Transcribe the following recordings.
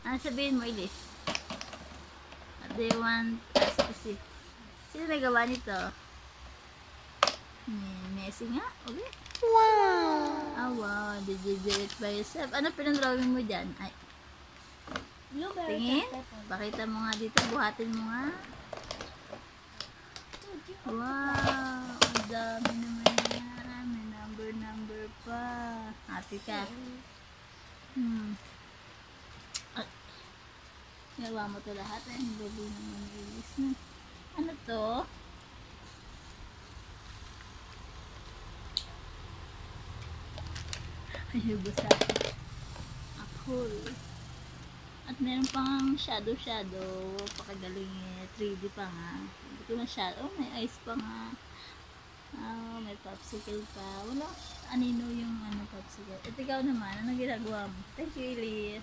Ano sabihin mo, Elise? What do you want us to see? Sino may gawa nito? Messi nga? Okay. Wow! Oh, wow. Did you do it by yourself? Ano pinag-drawing mo dyan? Ay. Tingin? Pakita mo nga dito. Buhatin mo nga. Wow! Ang dami naman yan. May number pa. Happy ka? Gawa mo to lahat. Ay, ang gabi naman ilis na. Ano to? Ay, basa. Apple. At meron pang shadow. Pakagaling 3D pa nga. Hindi ko na shadow. May ice pa nga. Oh, may popsicle pa. Wala. Anino yung popsicle. At ikaw naman, ano ginagawa mo? Thank you, Elise.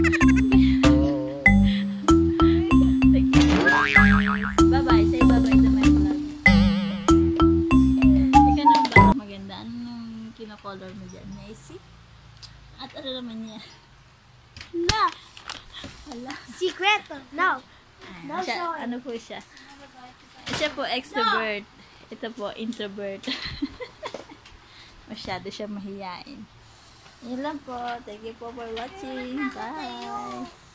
Thank you. Bye-bye. Say bye-bye to my vlog. Ikaw naman ba? Maganda. Anong kinocolor mo dyan? Messi? At ano naman niya? No. Wala. Secret. No. No siya, ano po siya? Siya po extrovert. Ito po introvert. Masyado siya mahiyain. Yun lang po. Thank you po for watching. Bye.